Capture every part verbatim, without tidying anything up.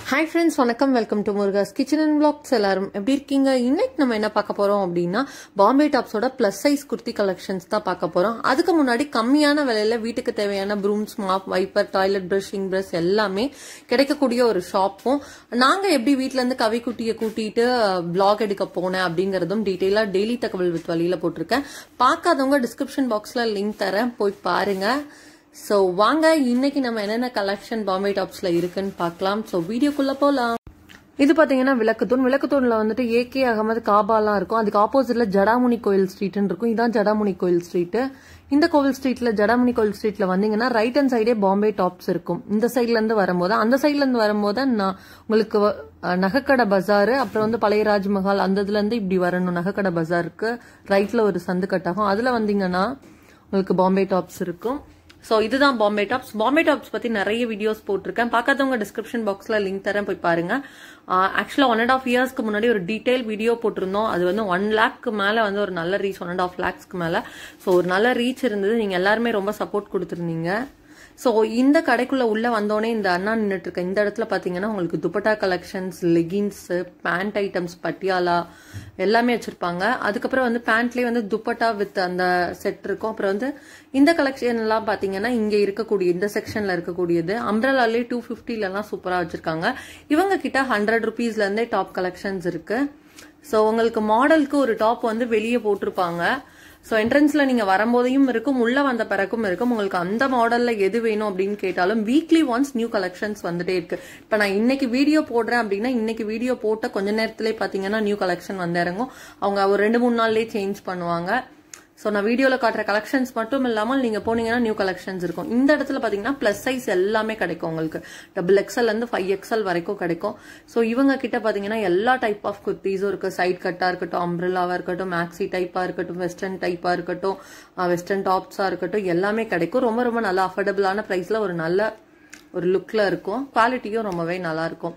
Hi friends, வணக்கம். Welcome to Murugas kitchen and vlogs. எல்லாரும் எப்படி இருக்கீங்க? இன்னைக்கு நம்ம என்ன பார்க்க போறோம் அப்படின்னா பாம்பே டாப்ஸோட பிளஸ் சைஸ் குர்த்தி கலெக்ஷன்ஸ் தான் பார்க்க போறோம். அதுக்கு முன்னாடி கம்மியான விலையில வீட்டுக்கு தேவையான brooms, mop, wiper, toilet brush, இங் பிரஷ் எல்லாமே கிடைக்கக்கூடிய ஒரு ஷாப்பும் நாங்க எப்படி வீட்ல இருந்து கவி குட்டியை கூட்டிட்டு vlog எடுக்க போனேன் அப்படிங்கறதும் டீடைலா டெய்லி தகவல் வித் வழியில போட்டிருக்கேன். பார்க்காதவங்க டிஸ்கிரிப்ஷன் பாக்ஸ்ல லிங்க் தரேன், போய் பாருங்க. So வாங்க இன்னைக்கு நம்ம என்னென்ன கலெக்ஷன் பாம்பே டாப்ஸ்ல இருக்குன்னு பார்க்கலாம். சோ வீடியோக்குள்ள போலாம். இது பாத்தீங்கன்னா விளக்குத்தூண். விளக்குத்தூண்ல வந்துட்டு ஏகே அகமது காபாலாம் இருக்கும். அதுக்கு ஆப்போசிட்ல ஜடாமுனி கோயில் ஸ்ட்ரீட்னு இருக்கும். இதான் ஜடாமுனி கோயில் ஸ்ட்ரீட். இந்த கோவில் ஸ்ட்ரீட்ல ஜடாமுனி கோயில் ஸ்ட்ரீட்ல வந்தீங்கன்னா ரைட் ஹேண்ட் சைடே பாம்பே டாப்ஸ் இருக்கும். இந்த சைட்ல இருந்து வரும்போது அந்த சைட்ல இருந்து வரும்போது நான் உங்களுக்கு நகைக்கடை பஜாரு, அப்புறம் வந்து பழைய ராஜ்மஹால் அந்த இதுல இருந்து இப்படி வரணும். நகைக்கடை பஜாருக்கு ரைட்ல ஒரு சந்து கட்டாகும். அதுல வந்தீங்கன்னா உங்களுக்கு பாம்பே டாப்ஸ் இருக்கும். சோ இதுதான் பாம்பே டாப்ஸ். பாம்பே டாப்ஸ் பத்தி நிறைய வீடியோஸ் போட்டிருக்கேன். பார்க்காதவங்க டிஸ்கிரிப்ஷன் பாக்ஸ்ல லிங்க் தரேன், போய் பாருங்க. ஆக்சுவலா ஒன் அண்ட் ஆஃப் இயர்ஸ்க்கு முன்னாடி ஒரு டீடைல் வீடியோ போட்டிருந்தோம். அது வந்து ஒன் லேக்கு மேல வந்து ஒரு நல்ல ரீச், ஒன் அண்ட் ஆஃப் லேக்ஸ்க்கு மேல. சோ ஒரு நல்ல ரீச் இருந்தது. நீங்க எல்லாருமே ரொம்ப சப்போர்ட் கொடுத்துருந்தீங்க. சோ இந்த கடைக்குள்ள உள்ள வந்தோடனே இந்த அண்ணா நின்றுட்டு இருக்க இந்த இடத்துல பாத்தீங்கன்னா உங்களுக்கு dupatta collections, leggings, pant items, Patiala எல்லாமே வச்சிருப்பாங்க. அதுக்கப்புறம் வந்து பேண்ட்லயே வந்து துப்பட்டா வித் அந்த செட் இருக்கும். அப்புறம் வந்து இந்த கலெக்ஷன் எல்லாம் பாத்தீங்கன்னா இங்க இருக்கக்கூடிய இந்த செக்ஷன்ல இருக்கக்கூடியது அம்ப்ரெல்லாலே டூ பிப்டில எல்லாம் சூப்பரா வச்சிருக்காங்க. இவங்க கிட்ட ஹண்ட்ரட் ருபீஸ்ல இருந்தே டாப் கலெக்ஷன்ஸ் இருக்கு. சோ உங்களுக்கு மாடலுக்கு ஒரு டாப் வந்து வெளியே போட்டிருப்பாங்க. சோ என்ட்ரன்ஸ்ல நீங்க வரும்போதையும் இருக்கும், உள்ள வந்த பிறக்கும் இருக்கும். உங்களுக்கு அந்த மாடல்ல எது வேணும் அப்படின்னு கேட்டாலும் வீக்லி ஒன்ஸ் நியூ கலெக்ஷன்ஸ் வந்துட்டே இருக்கு. இப்ப நான் இன்னைக்கு வீடியோ போடுறேன் அப்படின்னா இன்னைக்கு வீடியோ போட்ட கொஞ்ச நேரத்திலே பாத்தீங்கன்னா நியூ கலெக்ஷன் வந்து இறங்கும். அவங்க ஒரு ரெண்டு மூணு நாள்லயே சேஞ்ச் பண்ணுவாங்க. சோ நான் வீடியோல காட்டுற கலெக்ஷன்ஸ் மட்டும் இல்லாமல் நீங்க போனீங்கன்னா நியூ கலெக்ஷன்ஸ் இருக்கும். இந்த இடத்துல பாத்தீங்கன்னா பிளஸ் சைஸ் எல்லாமே கிடைக்கும். உங்களுக்கு டபுள் எக்ஸ்எல் இருந்து ஃபைவ் எக்ஸ்எல் வரைக்கும் கிடைக்கும். சோ இவங்க கிட்ட பாத்தீங்கன்னா எல்லா டைப் ஆஃப் குர்த்திஸும் இருக்கு. சைட் கட்டா இருக்கட்டும், அம்ப்ரெல்லாவா இருக்கட்டும், மேக்ஸி டைப்பா இருக்கட்டும், வெஸ்டர்ன் டைப்பா இருக்கட்டும், வெஸ்டர்ன் டாப்ஸா இருக்கட்டும், எல்லாமே கிடைக்கும். ரொம்ப ரொம்ப நல்ல அஃபோர்டபுளான பிரைஸ்ல ஒரு நல்ல ஒரு லுக்ல இருக்கும். குவாலிட்டியும் ரொம்பவே நல்லா இருக்கும்.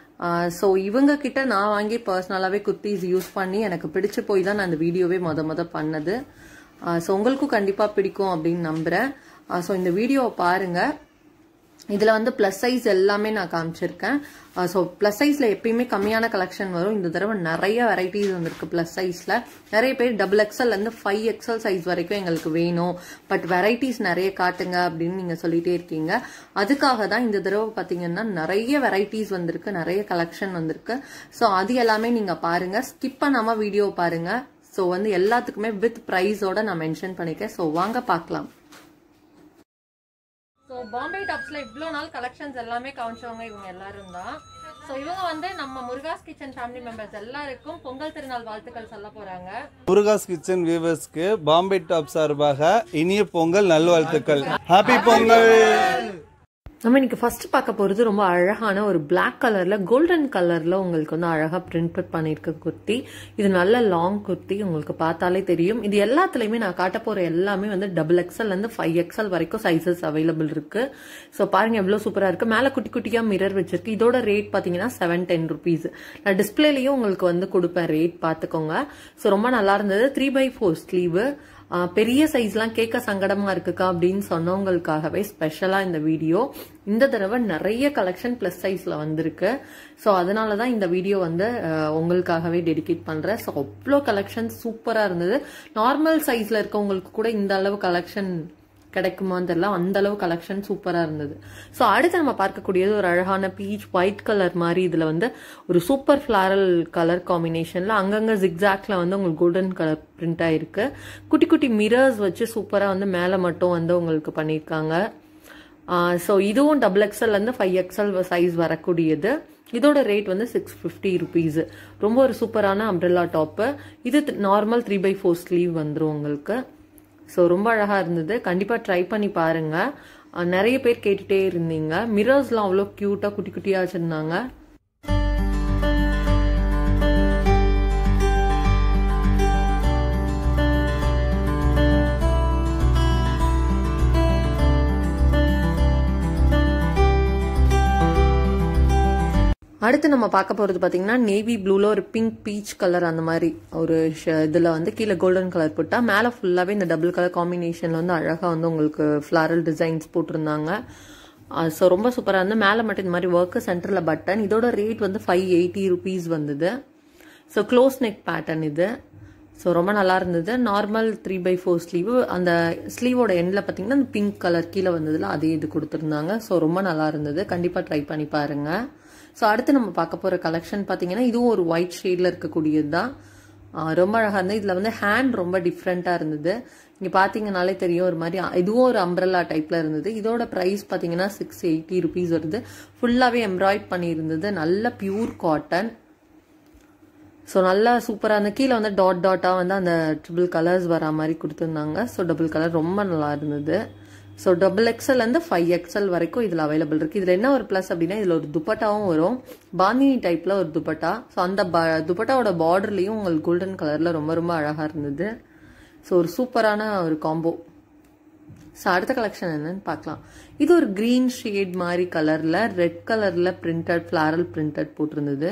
சோ இவங்க கிட்ட நான் வாங்கி பர்சனலாவே குர்த்திஸ் யூஸ் பண்ணி எனக்கு பிடிச்சு போய் தான் நான் அந்த வீடியோவே மொத மொத பண்ணது. சோ உங்களுக்கும் கண்டிப்பா பிடிக்கும் அப்படின்னு நம்புறேன். சோ இந்த வீடியோவை பாருங்க. இதுல வந்து பிளஸ் சைஸ் எல்லாமே நான் காமிச்சிருக்கேன். சோ பிளஸ் சைஸ்ல எப்பயுமே கம்மியான கலெக்ஷன் வரும். இந்த தடவை நிறைய வெரைட்டிஸ் வந்திருக்கு பிளஸ் சைஸ்ல. நிறைய பேர் டபுள் எக்ஸ்எல் இருந்து ஃபைவ் எக்ஸ்எல் சைஸ் வரைக்கும் எங்களுக்கு வேணும், பட் வெரைட்டிஸ் நிறைய காட்டுங்க அப்படின்னு நீங்க சொல்லிட்டே இருக்கீங்க. அதுக்காக தான் இந்த தடவை பாத்தீங்கன்னா நிறைய வெரைட்டிஸ் வந்திருக்கு, நிறைய கலெக்ஷன் வந்திருக்கு. சோ அது எல்லாமே நீங்க பாருங்க, ஸ்கிப் பண்ணாம வீடியோ பாருங்க. சோ வந்து எல்லாத்துக்குமே வித் பிரைஸோட நான் மென்ஷன் பண்ணிருக்கேன். சோ வாங்க பார்க்கலாம். சோ பாம்பே டாப்ஸ்ல இவ்ளோ நாள் கலெக்ஷன்ஸ் எல்லாமே காமிச்சவங்க இவங்க எல்லாரும் தான். சோ இவங்க வந்து நம்ம முருகாஸ் கிச்சன் ஃபேமிலி மெம்பர்ஸ் எல்லாருக்கும் பொங்கல் திருநாள் வாழ்த்துக்கள் சொல்ல போறாங்க. முருகாஸ் கிச்சன் வியூவர்ஸ்க்கு பாம்பே டாப் சார்பாக இனிய பொங்கல் நல்வாழ்த்துக்கள். ஹாப்பி பொங்கல். நம்ம இன்னைக்கு ஃபர்ஸ்ட் பார்க்க போறது ரொம்ப அழகான ஒரு பிளாக் கலர்ல கோல்டன் கலர்ல உங்களுக்கு வந்து அழகா பிரிண்ட் பண்ணிருக்க குர்த்தி. இது நல்ல லாங் குர்த்தி, உங்களுக்கு பார்த்தாலே தெரியும். இது எல்லாத்துலயுமே நான் காட்ட போற எல்லாமே வந்து டபுள் எக்ஸ்எல் இருந்து ஃபைவ் எக்ஸ்எல் வரைக்கும் சைசஸ் அவைலபிள் இருக்கு. சோ பாருங்க எவ்வளவு சூப்பரா இருக்கு. மேல குட்டி குட்டியா மிரர் வச்சிருக்கு. இதோட ரேட் பாத்தீங்கன்னா செவன் டென் ருபீஸ். நான் டிஸ்பிளேலயும் உங்களுக்கு வந்து கொடுப்பேன், ரேட் பாத்துக்கோங்க. சோ ரொம்ப நல்லா இருந்தது. Three by four sleeve. பெரிய சைஸ்லாம் கேட்க சங்கடமா இருக்குக்கா அப்படின்னு சொன்னவங்களுக்காகவே ஸ்பெஷலா இந்த வீடியோ. இந்த தடவை நிறைய கலெக்ஷன் பிளஸ் சைஸ்ல வந்திருக்கு. சோ அதனாலதான் இந்த வீடியோ வந்து உங்களுக்காகவே டெடிகேட் பண்றேன். சோ அவ்வளோ கலெக்ஷன் சூப்பரா இருந்தது. நார்மல் சைஸ்ல இருக்கவங்களுக்கு கூட இந்த அளவு கலெக்ஷன் கிடைக்குமான்னு தெரியல, அந்த அளவு கலெக்ஷன் சூப்பரா இருந்தது. சோ அடுத்து நம்ம பார்க்கக்கூடியது ஒரு அழகான பீச் ஒயிட் கலர் மாதிரி. இதுல வந்து ஒரு சூப்பர் ஃபிளாரல் கலர் காம்பினேஷன்ல அங்கங்க ஜிக்ஸாக்ல வந்து உங்களுக்கு கோல்டன் கலர் பிரிண்ட் ஆயிருக்கு. குட்டி குட்டி மிரர்ஸ் வச்சு சூப்பரா வந்து மேல மட்டும் வந்து உங்களுக்கு பண்ணிருக்காங்க. சோ இதுவும் டபுள் எக்ஸ்எல் இருந்து ஃபைவ் எக்ஸ்எல் சைஸ் வரக்கூடியது. இதோட ரேட் வந்து சிக்ஸ் பிப்டி ருபீஸ். ரொம்ப ஒரு சூப்பரான அம்ப்ரெல்லா டாப். இது normal three by four sleeve வந்துரும் உங்களுக்கு. ஸோ ரொம்ப அழகா இருந்தது. கண்டிப்பா ட்ரை பண்ணி பாருங்க. நிறைய பேர் கேட்டுட்டே இருந்தீங்க. மிரர்ஸ்லாம் அவ்வளோ கியூட்டா குட்டி குட்டியா வச்சிருந்தாங்க. அடுத்து நம்ம பார்க்க போறது பாத்தீங்கன்னா நேவி ப்ளூல ஒரு பிங்க் பீச் கலர் அந்த மாதிரி ஒரு இதுல வந்து கீழே கோல்டன் கலர் போட்டா மேல ஃபுல்லாவே இந்த டபுள் கலர் காம்பினேஷன்ல வந்து அழகா வந்து உங்களுக்கு ஃபிளாரல் டிசைன்ஸ் போட்டிருந்தாங்க. ஸோ ரொம்ப சூப்பராக இருந்து மேலே மட்டும் இந்த மாதிரி ஒர்க்கு சென்டரில் பட்டன். இதோட ரேட் வந்து ஃபைவ் எயிட்டி ருபீஸ் வந்தது. ஸோ க்ளோஸ் நெக் பேட்டர்ன் இது. ஸோ ரொம்ப நல்லா இருந்தது. Normal three by four sleeve. அந்த ஸ்லீவோட எண்டில் பார்த்தீங்கன்னா அந்த பிங்க் கலர் கீழே வந்ததில் அதே இது கொடுத்துருந்தாங்க. ஸோ ரொம்ப நல்லா இருந்தது. கண்டிப்பாக ட்ரை பண்ணி பாருங்க. ஸோ அடுத்து நம்ம பார்க்க போகிற கலெக்ஷன் பார்த்தீங்கன்னா இதுவும் ஒரு ஒயிட் ஷேடில் இருக்கக்கூடியது தான். ரொம்ப அழகாக இருந்தது. இதில் வந்து ஹேண்ட் ரொம்ப டிஃப்ரெண்ட்டாக இருந்தது. இங்கே பார்த்தீங்கனாலே தெரியும் ஒரு மாதிரி இதுவும் ஒரு அம்ப்ரெல்லா டைப்பில் இருந்தது. இதோட ப்ரைஸ் பார்த்தீங்கன்னா சிக்ஸ் எயிட்டி ருபீஸ் வருது. ஃபுல்லாகவே எம்ப்ராய்ட் பண்ணியிருந்தது. நல்ல பியூர் காட்டன். ஸோ நல்லா சூப்பராக இருந்த கீழே வந்து டாட் டாட்டாக வந்து அந்த ட்ரிபிள் கலர்ஸ் வரா மாதிரி கொடுத்துருந்தாங்க. ஸோ டபுள் கலர் ரொம்ப நல்லா இருந்தது. ஸோ டபுள் எக்ஸ்எல்லேருந்து ஃபைவ் எக்ஸ்எல் வரைக்கும் இதில் அவைலபிள் இருக்குது. இதில் என்ன ஒரு ப்ளஸ் அப்படின்னா இதில் ஒரு துப்பட்டாவும் வரும். பாந்தினி டைப்பில் ஒரு துப்பட்டா. ஸோ அந்த ப துப்பட்டாவோட பார்டர்லேயும் உங்களுக்கு கோல்டன் கலரில் ரொம்ப ரொம்ப அழகாக இருந்தது. ஸோ ஒரு சூப்பரான ஒரு காம்போ. ஸோ அடுத்த கலெக்ஷன் என்னன்னு பார்க்கலாம். இது ஒரு க்ரீன் ஷேட் மாதிரி கலரில் ரெட் கலரில் பிரிண்டட் ஃப்ளாரல் பிரிண்டட் போட்டிருந்தது.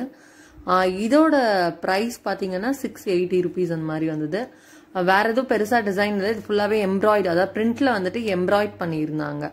இதோட ப்ரைஸ் பார்த்தீங்கன்னா சிக்ஸ் எயிட்டி ருபீஸ் அந்த மாதிரி வந்தது. வேற எதுவும் பெருசாக டிசைன் இல்லை. இது ஃபுல்லாகவே எம்ப்ராய்டு, அதாவது பிரிண்ட்ல வந்துட்டு எம்ப்ராய்ட் பண்ணியிருந்தாங்க.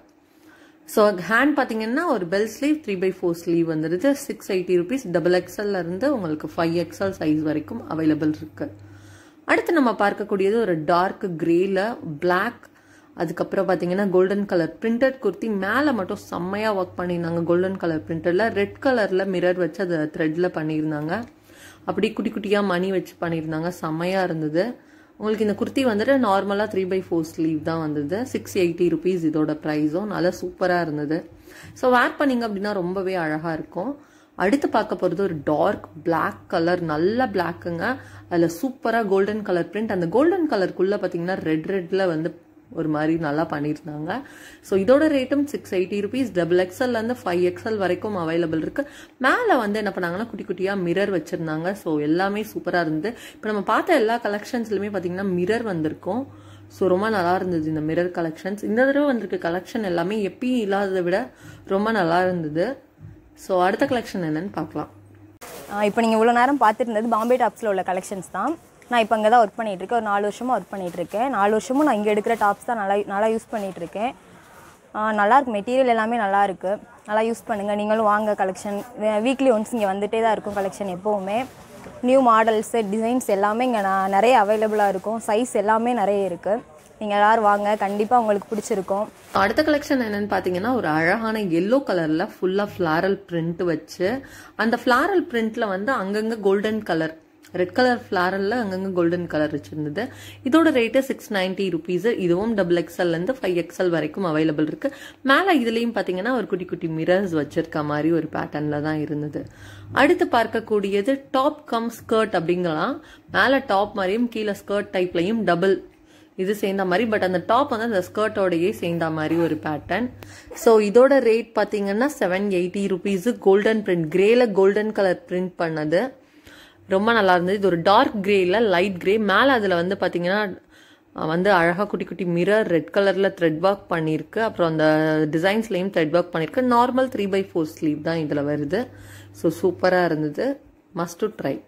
ஸோ ஹேண்ட் பார்த்தீங்கன்னா ஒரு bell sleeve three by four sleeve வந்துடுது. Six eighty rupees. டபுள் எக்ஸ்எல்ல இருந்து உங்களுக்கு ஃபைவ் எக்ஸ்எல் சைஸ் வரைக்கும் அவைலபிள் இருக்கு. அடுத்து நம்ம பார்க்கக்கூடியது ஒரு டார்க் கிரேல பிளாக், அதுக்கப்புறம் பார்த்தீங்கன்னா கோல்டன் கலர் பிரிண்டட் குர்த்தி. மேலே மட்டும் செம்மையாக ஒர்க் பண்ணியிருந்தாங்க. கோல்டன் கலர் பிரிண்டட்ல ரெட் கலரில் மிரர் வச்சு அதை த்ரெட்டில் பண்ணியிருந்தாங்க. அப்படி குட்டி குட்டியாக மணி வச்சு பண்ணியிருந்தாங்க. செம்மையாக இருந்தது. உங்களுக்கு இந்த குர்த்தி வந்துட்டு நார்மலாக த்ரீ பை ஃபோர் ஸ்லீவ் தான் வந்தது. சிக்ஸ் எயிட்டி ருபீஸ் இதோட ப்ரைஸும். நல்லா சூப்பராக இருந்தது. ஸோ வேர் பண்ணிங்க அப்படின்னா ரொம்பவே அழகாக இருக்கும். அடுத்து பார்க்க போகிறது ஒரு டார்க் பிளாக் கலர். நல்ல பிளாக்குங்க. அதில் சூப்பராக கோல்டன் கலர் பிரிண்ட். அந்த கோல்டன் கலருக்குள்ளே பார்த்தீங்கன்னா ரெட் ரெட்டில் வந்து ஒரு மாதிரி நல்லா பண்ணியிருந்தாங்க. ஸோ இதோட ரேட்டும் சிக்ஸ் எயிட்டி ருபீஸ். டபுள் எக்ஸ்எல்லேருந்து ஃபைவ் எக்ஸ்எல் வரைக்கும் அவைலபிள் இருக்கு. மேலே வந்து என்ன பண்ணாங்கன்னா குட்டி குட்டியாக மிரர் வச்சிருந்தாங்க. ஸோ எல்லாமே சூப்பராக இருந்தது. இப்போ நம்ம பார்த்த எல்லா கலெக்ஷன்ஸ்லையுமே பார்த்தீங்கன்னா மிரர் வந்திருக்கும். ஸோ ரொம்ப நல்லா இருந்தது இந்த மிரர் கலெக்ஷன்ஸ். இந்த தடவை வந்திருக்க கலெக்ஷன் எல்லாமே எப்பயும் இல்லாததை விட ரொம்ப நல்லா இருந்தது. ஸோ அடுத்த கலெக்ஷன் என்னன்னு பார்க்கலாம். இப்போ நீங்கள் இவ்வளோ நேரம் பார்த்துருந்தது பாம்பே டாப்ஸில் உள்ள கலெக்ஷன்ஸ் தான். நான் இப்போ அங்கே தான் ஒர்க் பண்ணிகிட்ருக்கேன். ஒரு நாலு வருஷமாக ஒர்க் பண்ணிகிட்ருக்கேன். நாலு வருஷமும் நான் இங்கே எடுக்கிற டாப்ஸ் தான் நல்லா நல்லா யூஸ் பண்ணிகிட்ருக்கேன். நல்லாயிருக்கு. மெட்டீரியல் எல்லாமே நல்லாயிருக்கு. நல்லா யூஸ் பண்ணுங்கள். நீங்களும் வாங்க. கலெக்ஷன் வீக்லி ஒன்ஸ் இங்கே வந்துகிட்டே தான் இருக்கும். கலெக்ஷன் எப்போவுமே நியூ மாடல்ஸு டிசைன்ஸ் எல்லாமே இங்கே நான் நிறைய அவைலபிளாக இருக்கும். சைஸ் எல்லாமே நிறைய இருக்குது. நீங்கள் எல்லோரும் வாங்க. கண்டிப்பாக உங்களுக்கு பிடிச்சிருக்கும். அடுத்த கலெக்ஷன் என்னன்னு பார்த்தீங்கன்னா ஒரு அழகான எல்லோ கலரில் ஃபுல்லாக ஃப்ளாரல் பிரிண்ட் வச்சு அந்த ஃப்ளாரல் பிரிண்ட்டில் வந்து அங்கங்கே கோல்டன் கலர் ரெட் கலர் ஃப்ளாரல்ல அங்கங்கே கோல்டன் கலர் வச்சிருந்தது. இதோட ரேட்டு சிக்ஸ் நைன்டி ருபீஸ். இதுவும் டபுள் எக்ஸ்எல்லேருந்து ஃபைவ் எக்ஸ்எல் வரைக்கும் அவைலபிள் இருக்கு. மேலே இதுலேயும் பார்த்தீங்கன்னா ஒரு குட்டி குட்டி மிரர்ஸ் வச்சிருக்க மாதிரி ஒரு பேட்டர்னில் தான் இருந்தது. அடுத்து பார்க்கக்கூடியது டாப் கம் ஸ்கர்ட் அப்படிங்கலாம். மேலே டாப் மாதிரியும் கீழே ஸ்கர்ட் டைப்லையும் டபுள் இது சேர்ந்த மாதிரி. பட் அந்த டாப் வந்து அந்த ஸ்கர்ட்டோடையே சேர்ந்த மாதிரி ஒரு பேட்டர்ன். ஸோ இதோட ரேட் பார்த்தீங்கன்னா seven eighty rupees. Golden print கிரேல கோல்டன் கலர் பிரிண்ட் பண்ணது. ரொம்ப நல்லா இருந்தது. இது ஒரு டார்க் கிரேல லைட் கிரே. மேலே அதில் வந்து பார்த்தீங்கன்னா வந்து அழகாக குட்டி குட்டி மிரர் ரெட் கலரில் த்ரெட் ஒர்க் பண்ணியிருக்கு. அப்புறம் அந்த டிசைன்ஸ்லையும் த்ரெட் ஒர்க் பண்ணியிருக்கு. Normal three by four sleeve தான் இதில் வருது. ஸோ சூப்பராக இருந்தது. Must to try.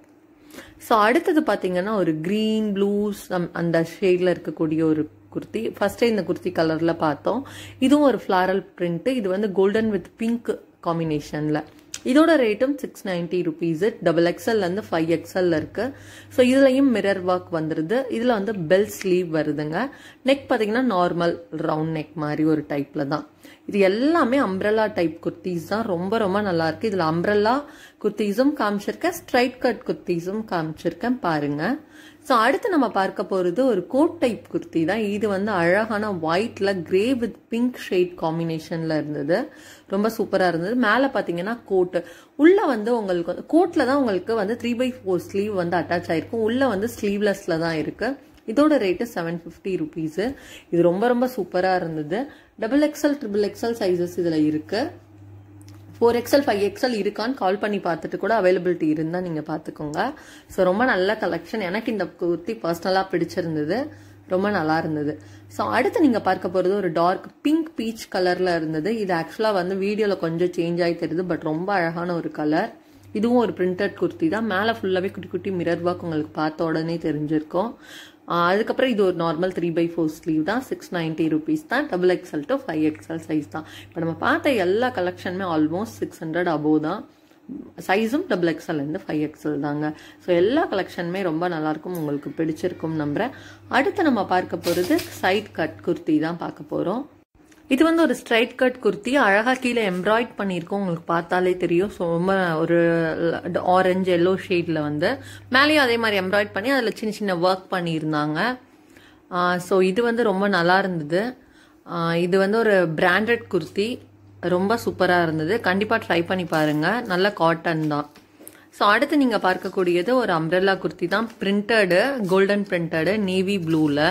ஸோ அடுத்தது பார்த்தீங்கன்னா ஒரு க்ரீன் ப்ளூஸ் அந்த ஷேடில் இருக்கக்கூடிய ஒரு குர்த்தி. ஃபர்ஸ்டே இந்த குர்த்தி கலரில் பார்த்தோம். இதுவும் ஒரு ஃப்ளாரல் பிரிண்ட்டு. இது வந்து கோல்டன் வித் பிங்க் காம்பினேஷனில். இதோட ரேட்டும் சிக்ஸ் நைன்டி ருபீஸ். டபுள் எக்ஸ்எல்ல இருந்து ஃபைவ் எக்ஸ்எல்ல இருக்கு. ஸோ இதுலயும் மிரர் ஒர்க் வந்துருது. இதுல வந்து பெல் ஸ்லீவ் வருதுங்க. நெக் பார்த்தீங்கன்னா நார்மல் ரவுண்ட் நெக் மாதிரி ஒரு டைப்ல தான். இது எல்லாமே அம்ப்ரெல்லா டைப் குர்த்திஸ் தான். ரொம்ப ரொம்ப நல்லா இருக்கு. இதுல அம்ப்ரெல்லா குர்த்திஸும் காமிச்சிருக்கேன், ஸ்ட்ரைட் கட் குர்த்திஸும் காமிச்சிருக்கேன் பாருங்க. ஸோ அடுத்து நம்ம பார்க்க போறது ஒரு கோட் டைப் குர்த்தி தான். இது வந்து அழகான ஒயிட்ல கிரே வித் பிங்க் ஷேட் காம்பினேஷன்ல இருந்தது. ரொம்ப சூப்பரா இருந்தது. மேல பாத்தீங்கன்னா கோட் உள்ள வந்து உங்களுக்கு கோட்ல தான் உங்களுக்கு வந்து த்ரீ பை ஃபோர் ஸ்லீவ் வந்து அட்டாச் ஆயிருக்கும். உள்ள வந்து ஸ்லீவ்லெஸ்ல தான் இருக்கு. இதோட ரேட்டு செவன் ஃபிஃப்டி ருபீஸ். இது ரொம்ப ரொம்ப சூப்பரா இருந்தது. Double XL triple XL sizes இதுல இருக்கு. ஃபோர் எக்ஸ்எல் ஃபைவ் எக்ஸ்எல் இருக்கான்னு கால் பண்ணி பார்த்துட்டு கூட அவைலபிலிட்டி இருந்தால் நீங்கள் பார்த்துக்கோங்க. ஸோ ரொம்ப நல்ல கலெக்ஷன். எனக்கு இந்த குர்த்தி பர்சனலாக பிடிச்சிருந்தது. ரொம்ப நல்லா இருந்தது. ஸோ அடுத்து நீங்கள் பார்க்க போகிறது ஒரு டார்க் பிங்க் பீச் கலரில் இருந்தது. இது ஆக்சுவலாக வந்து வீடியோவில் கொஞ்சம் சேஞ்ச் ஆகி தெரியுது. பட் ரொம்ப அழகான ஒரு கலர். இதுவும் ஒரு பிரிண்டட் குர்த்தி தான். மேலே ஃபுல்லாகவே குட்டி குட்டி மிரர் ஒர்க் உங்களுக்கு பார்த்த உடனே தெரிஞ்சிருக்கும். அதுக்கப்புறம் இது ஒரு normal three by four sleeve தான், சிக்ஸ் நைன்டி ருபீஸ் தான். Double XL to five XL size தான். இப்போ நம்ம பார்த்த எல்லா கலெக்ஷனுமே ஆல்மோஸ்ட் சிக்ஸ் ஹண்ட்ரட் அபோவ் தான். சைஸும் டபுள் எக்ஸ்எல்லேருந்து ஃபைவ் எக்ஸ்எல் தாங்க. ஸோ எல்லா கலெக்ஷனுமே ரொம்ப நல்லாயிருக்கும், உங்களுக்கு பிடிச்சிருக்கும் நம்புகிறேன். அடுத்து நம்ம பார்க்க போகிறது சைட் கட் குர்த்தி தான் பார்க்க போகிறோம். இது வந்து ஒரு ஸ்ட்ரைட் கட் குர்த்தி, அழகாக கீழே எம்ப்ராய்ட் பண்ணியிருக்கோம், உங்களுக்கு பார்த்தாலே தெரியும். ஸோ ரொம்ப ஒரு ஆரஞ்சு எல்லோ ஷேடில் வந்து மேலேயும் அதே மாதிரி எம்ப்ராய்ட் பண்ணி அதில் சின்ன சின்ன ஒர்க் பண்ணியிருந்தாங்க. ஸோ இது வந்து ரொம்ப நல்லா இருந்தது. இது வந்து ஒரு பிராண்டட் குர்த்தி, ரொம்ப சூப்பராக இருந்தது. கண்டிப்பாக ட்ரை பண்ணி பாருங்கள், நல்ல காட்டன் தான். ஸோ அடுத்து நீங்கள் பார்க்கக்கூடியது ஒரு அம்ப்ரெல்லா குர்த்தி தான், பிரிண்டடு, கோல்டன் பிரிண்டடு, நேவி ப்ளூவில்.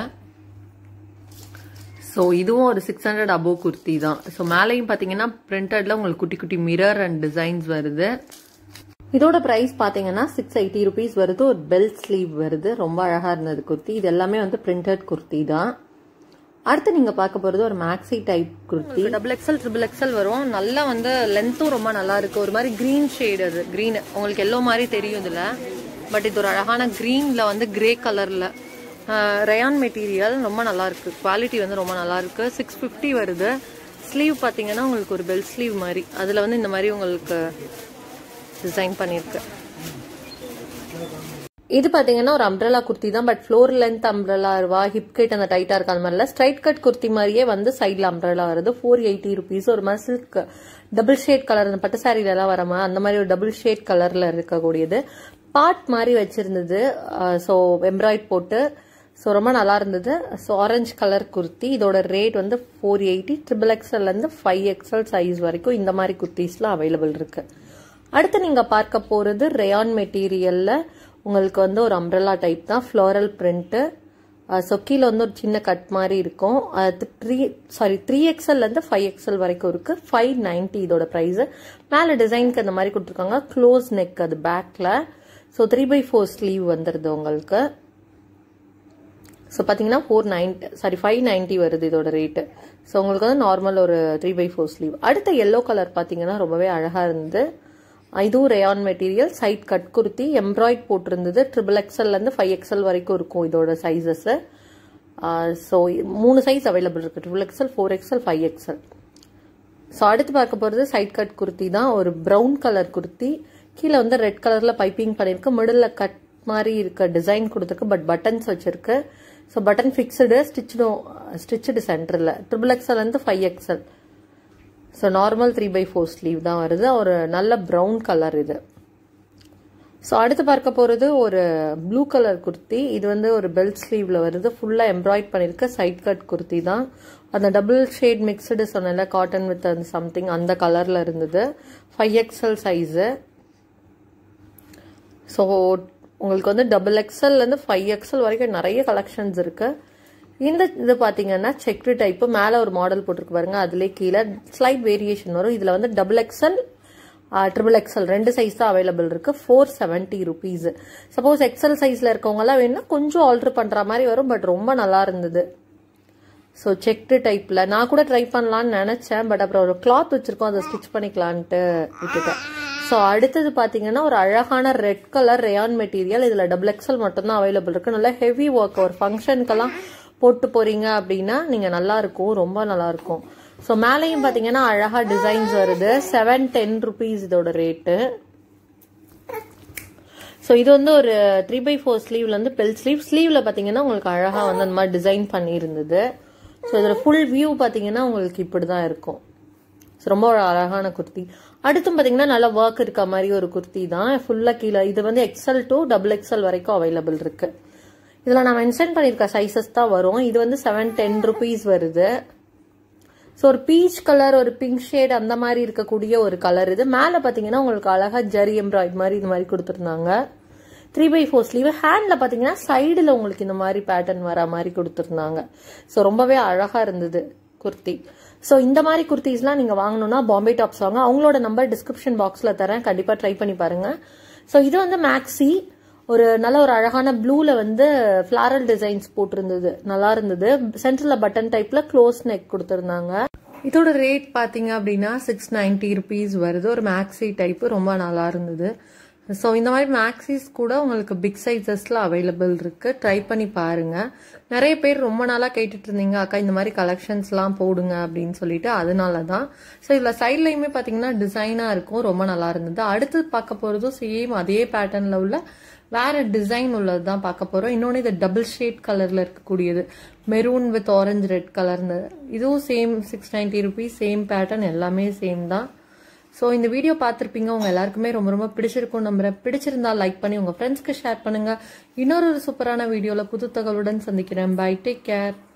ஸோ இதுவும் ஒரு சிக்ஸ் ஹண்ட்ரட் அபோவ் குர்த்தி தான். ஸோ மேலேயும் பார்த்தீங்கன்னா பிரிண்டட்ல உங்களுக்கு குட்டி குட்டி மிரர் அண்ட் டிசைன்ஸ் வருது. இதோட ப்ரைஸ் பார்த்தீங்கன்னா சிக்ஸ் எயிட்டி ருபீஸ் வருது. ஒரு பெல்ட் ஸ்லீவ் வருது, ரொம்ப அழகாக இருந்தது குர்த்தி. இது எல்லாமே வந்து பிரிண்டட் குர்த்தி தான். அடுத்து நீங்கள் பார்க்க போகிறது ஒரு maxi type kurti, double XL triple XL வரும். நல்லா வந்து லென்த்தும் ரொம்ப நல்லா இருக்கு. ஒரு மாதிரி கிரீன் ஷேடு, அது கிரீன் உங்களுக்கு எல்லோ மாதிரி தெரியும் இதில். பட் இது ஒரு அழகான கிரீனில் வந்து கிரே கலரில் ரயான் மெட்டீரியல், ரொம்ப நல்லா இருக்கு. குவாலிட்டி வந்து ரொம்ப நல்லா இருக்கு. சிக்ஸ் ஃபிஃப்டி வருது. ஸ்லீவ் பார்த்தீங்கன்னா உங்களுக்கு ஒரு பெல் ஸ்லீவ் மாதிரி, அதில் வந்து இந்த மாதிரி உங்களுக்கு டிசைன் பண்ணியிருக்கு. இது பார்த்தீங்கன்னா ஒரு அம்ப்ரெல்லா குர்த்தி தான், பட் ஃப்ளோர் லென்த் அம்ப்ரெல்லா இருவா, ஹிப் கட் அந்த டைட்டா இருக்க அந்த மாதிரில ஸ்ட்ரைட் கட் குர்த்தி மாதிரியே வந்து சைட்ல அம்ப்ரெல்லா வருது. Four eighty rupees. ஒரு மாதிரி சில்க் டபுள் ஷேட் கலர், அந்த பட்டு சாரில எல்லாம் வரமா அந்த மாதிரி ஒரு டபுள் ஷேட் கலர்ல இருக்கக்கூடியது. பார்ட் மாதிரி வச்சிருந்தது. ஸோ எம்ப்ராய்ட் போட்டு, ஸோ ரொம்ப நல்லா இருந்தது. So orange colour kurti. இதோட ரேட் வந்து ஃபோர் எயிட்டி. ட்ரிபிள் எக்ஸ்எல்லேருந்து ஃபைவ் எக்ஸ்எல் சைஸ் வரைக்கும் இந்த மாதிரி குர்த்திஸ்லாம் அவைலபிள் இருக்கு. அடுத்து நீங்க பார்க்க போறது ரயான் மெட்டீரியல்ல உங்களுக்கு வந்து ஒரு அம்ப்ரெல்லா டைப் தான், ஃப்ளோரல் பிரிண்ட். ஸோ கீழே வந்து ஒரு சின்ன கட் மாதிரி இருக்கும். அது த்ரீ சாரி த்ரீ எக்ஸ்எல்லேருந்து ஃபைவ் எக்ஸ்எல் வரைக்கும் இருக்கு. ஃபைவ் நைன்டி இதோட ப்ரைஸ். மேலே டிசைனுக்கு அந்த மாதிரி கொடுத்துருக்காங்க. க்ளோஸ் நெக் அது பேக்ல. So three by four sleeve வந்துடுது உங்களுக்கு. ஸோ பார்த்தீங்கன்னா four ninety sorry five ninety வருது இதோட ரேட்டு. ஸோ உங்களுக்கு வந்து நார்மல் ஒரு த்ரீ பை ஃபோர் ஸ்லீவ். அடுத்த எல்லோ கலர் பார்த்தீங்கன்னா ரொம்பவே அழகாக இருந்தது. இதுவும் rayon material, side cut kurti, embroid போட்டிருந்தது. ட்ரிபிள் எக்ஸ்எல்லேருந்து ஃபைவ் எக்ஸ்எல் வரைக்கும் இருக்கும் இதோட சைஸஸ். ஸோ மூணு சைஸ் அவைலபிள் இருக்கு, triple XL, four XL, five XL. So அடுத்து பார்க்க போகிறது சைட் கட் குர்த்தி தான், ஒரு ப்ரௌன் கலர் குர்த்தி. கீழே வந்து ரெட் கலர்ல பைப்பிங் பண்ணிருக்கு, மிடில் கட் மாதிரி இருக்க டிசைன் கொடுத்துருக்கு, பட் பட்டன்ஸ் வச்சிருக்கு. ஸோ பட்டன் ஃபிக்ஸ்டு, ஸ்டிச்சுடும் ஸ்டிச்சுடு சென்டரில். ட்ரிபிள் எக்ஸ்எல் வந்து five XL. So normal three by four sleeve தான் வருது. ஒரு நல்ல ப்ரௌன் கலர் இது. ஸோ அடுத்து பார்க்க போகிறது ஒரு ப்ளூ கலர் குர்த்தி. இது வந்து ஒரு பெல்ட் ஸ்லீவ்ல வருது, ஃபுல்லாக எம்ப்ராய்ட் பண்ணியிருக்க சைட் கட் குர்த்தி தான். அந்த டபுள் ஷேட் மிக்சடு சொன்னல, காட்டன் வித் அந்த சம்திங் அந்த கலரில் இருந்தது. Five XL size. ஸோ உங்களுக்கு வந்து டபுள் எக்ஸ்எல்லேருந்து ஃபைவ் எக்ஸ்எல் வரைக்கும் நிறைய கலெக்ஷன்ஸ் இருக்கு. இந்த இது பார்த்தீங்கன்னா செக்டு டைப்பு, மேலே ஒரு மாடல் போட்டிருக்கு பாருங்க, அதுலேயே கீழே ஸ்லைட் வேரியேஷன் வரும். இதில் வந்து டபுள் எக்ஸ்எல் ட்ரிபிள் எக்ஸ்எல் ரெண்டு சைஸ் தான் அவைலபிள் இருக்கு. Four seventy rupees. Suppose XL சைஸ்ல இருக்கவங்கலாம் வேணும்னா கொஞ்சம் ஆல்டர் பண்ற மாதிரி வரும், பட் ரொம்ப நல்லா இருந்தது. ஸோ செக்டு டைப்ல நான் கூட ட்ரை பண்ணலான்னு நினைச்சேன், பட் அப்புறம் ஒரு கிளாத் வச்சிருக்கோம், அதை ஸ்டிச் பண்ணிக்கலான்ட்டு விட்டுட்டேன். ஸோ அடுத்தது பார்த்தீங்கன்னா ஒரு அழகான ரெட் கலர் ரயான் மெட்டீரியல். இதில் டபுள் எக்ஸ்எல் மட்டும்தான் அவைலபிள் இருக்கு. நல்லா ஹெவி ஒர்க், ஒரு ஃபங்க்ஷனுக்கெல்லாம் போட்டு போறீங்க அப்படின்னா நீங்க நல்லா இருக்கும், ரொம்ப நல்லா இருக்கும். ஸோ மேலேயும் பார்த்தீங்கன்னா அழகா டிசைன்ஸ் வருது. செவன் டென் ருபீஸ் இதோட ரேட்டு. ஸோ இது வந்து ஒரு த்ரீ பை ஃபோர் ஸ்லீவ்ல வந்து பெல் ஸ்லீவ். ஸ்லீவ்ல பார்த்தீங்கன்னா உங்களுக்கு அழகா வந்து அந்த மாதிரி டிசைன் பண்ணி இருந்தது. ஸோ இதோட ஃபுல் வியூ பார்த்தீங்கன்னா உங்களுக்கு இப்படிதான் இருக்கும். ரொம்ப ஒரு அழகான குர்த்தி. அடுத்தும் பார்த்தீங்கன்னா நல்ல ஒர்க் இருக்க மாதிரி ஒரு குர்த்தி தான், ஃபுல்லா கீழே. இது வந்து எக்ஸ்எல் டு டபுள் எக்ஸ்எல் வரைக்கும் அவைலபிள் இருக்கு. இதுல நான் மென்ஷன் பண்ணிருக்க சைசஸ் தான் வரும். இது வந்து செவன் டென் ருபீஸ் வருது. ஸோ ஒரு பீச் கலர், ஒரு பிங்க் ஷேட் அந்த மாதிரி இருக்கக்கூடிய ஒரு கலர் இது. மேலே பார்த்தீங்கன்னா உங்களுக்கு அழகா ஜரி எம்ப்ராய்ட் மாதிரி இது மாதிரி கொடுத்துருந்தாங்க. Three by four sleeve. ஹேண்ட்ல பார்த்தீங்கன்னா சைடில் உங்களுக்கு இந்த மாதிரி பேட்டர்ன் வர மாதிரி கொடுத்துருந்தாங்க. ஸோ ரொம்பவே அழகா இருந்தது குர்த்தி. ஸோ இந்த மாதிரி குர்த்திஸ்லாம் நீங்க வாங்கணும்னா பாம்பே டாப்ஸ் வாங்க. அவங்களோட நம்பர் டிஸ்கிரிப்ஷன் பாக்ஸ்ல தரேன், கண்டிப்பா ட்ரை பண்ணி பாருங்க. ஸோ இது வந்து மேக்ஸி, ஒரு நல்ல ஒரு அழகான ப்ளூல வந்து ஃபிளாரல் டிசைன்ஸ் போட்டிருந்தது, நல்லா இருந்தது. சென்டர்ல பட்டன் டைப்ல க்ளோஸ் நெக் கொடுத்திருந்தாங்க. இதோட ரேட் பாத்தீங்க அப்படின்னா சிக்ஸ் நைன்டி ருபீஸ் வருது. ஒரு மேக்ஸி டைப், ரொம்ப நல்லா இருந்தது. ஸோ இந்த மாதிரி மேக்ஸிஸ் கூட உங்களுக்கு பிக் சைஸஸில் அவைலபிள் இருக்குது, ட்ரை பண்ணி பாருங்கள். நிறைய பேர் ரொம்ப நாளாக கேட்டுட்டு இருந்தீங்க அக்கா இந்த மாதிரி கலெக்ஷன்ஸ்லாம் போடுங்க அப்படின்னு சொல்லிட்டு, அதனால தான். ஸோ இதில் சைட்லையுமே பார்த்தீங்கன்னா டிசைனாக இருக்கும், ரொம்ப நல்லா இருந்தது. அடுத்து பார்க்க போகிறதும் சேம் அதே பேட்டர்னில் உள்ள வேற டிசைன் உள்ளது தான் பார்க்க போகிறோம். இன்னொன்று இது டபுள் ஷேட் கலரில் இருக்கக்கூடியது, மெரூன் வித் ஆரஞ்சு ரெட் கலர்னு. இதுவும் same six ninety rupees, same pattern, எல்லாமே சேம் தான். ஸோ இந்த வீடியோ பார்த்துருப்பீங்க, உங்கள் எல்லாருக்குமே ரொம்ப ரொம்ப பிடிச்சிருக்கும் நம்புறேன். பிடிச்சிருந்தா லைக் பண்ணி உங்கள் ஃப்ரெண்ட்ஸ்க்கு ஷேர் பண்ணுங்கள். இன்னொரு ஒரு சூப்பரான வீடியோவில் புது தகவலுடன் சந்திக்கிறேன். Bye, take care.